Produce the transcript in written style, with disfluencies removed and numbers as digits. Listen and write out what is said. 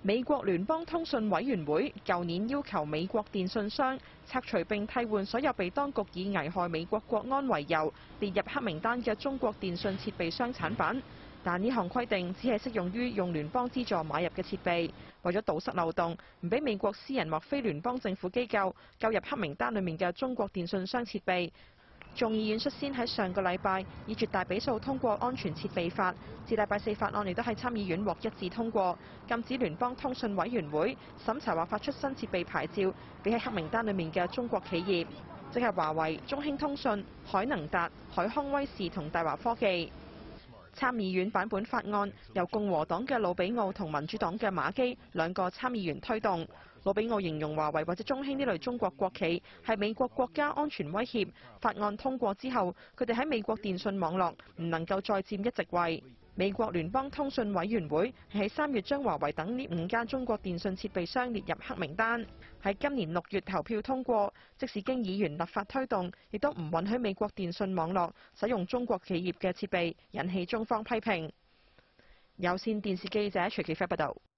美國聯邦通訊委員會舊年要求美國電訊商拆除並替換所有被當局以危害美國國安為由列入黑名單嘅中國電訊設備商產品，但呢項規定只係適用於用聯邦資助買入嘅設備。為咗堵塞漏洞，唔俾美國私人或非聯邦政府機構購入黑名單裡面嘅中國電訊商設備。眾議院率先喺上個禮拜以絕大比數通過安全設備法，至禮拜四法案亦都喺參議院獲一致通過，禁止聯邦通訊委員會審查或發出新設備牌照俾喺黑名單裡面嘅中國企業，即係華為、中興通訊、海能達、海康威視同大華科技。參議院版本法案由共和黨嘅魯比奧同民主黨嘅馬基兩個參議員推動。魯比奧形容華為或者中興呢類中國國企係美國國家安全威脅。法案通過之後，佢哋喺美國電訊網絡唔能夠再佔一席位。美國聯邦通訊委員會係喺3月將華為等呢5間中國電訊設備商列入黑名單。喺今年6月投票通過，即使經議員立法推動，亦都唔允許美國電訊網絡使用中國企業嘅設備，引起中方批評。有線電視記者徐其輝報道。